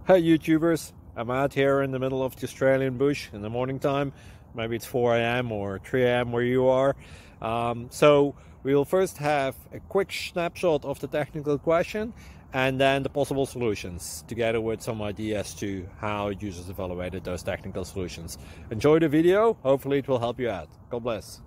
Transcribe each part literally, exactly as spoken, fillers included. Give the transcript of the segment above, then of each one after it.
Hey YouTubers, I'm out here in the middle of the Australian bush in the morning time. Maybe it's four A M or three A M where you are. Um, so we will first have a quick snapshot of the technical question and then the possible solutions, together with some ideas to how users evaluated those technical solutions. Enjoy the video, hopefully it will help you out. God bless.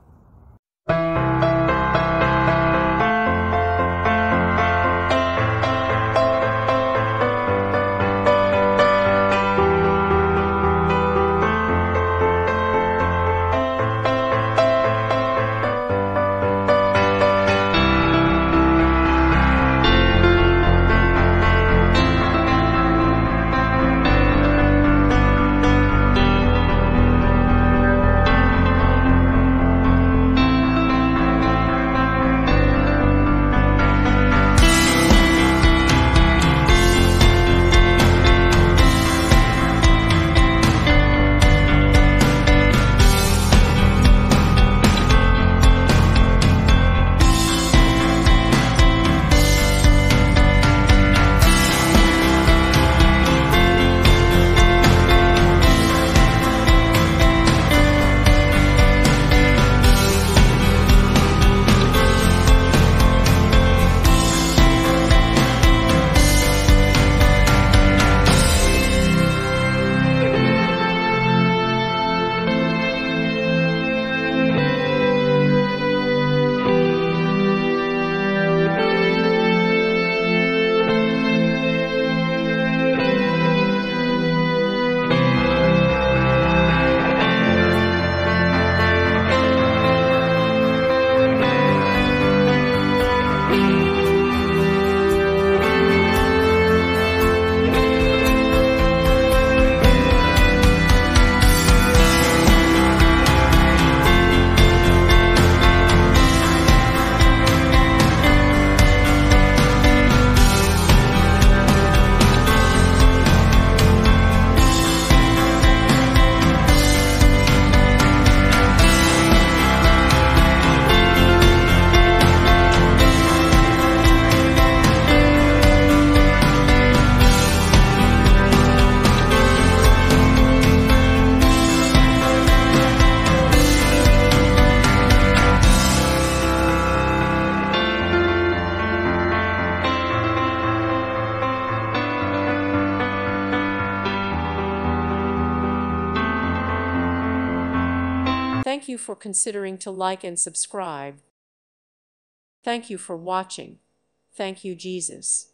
Thank you for considering to like and subscribe. Thank you for watching. Thank you, Jesus.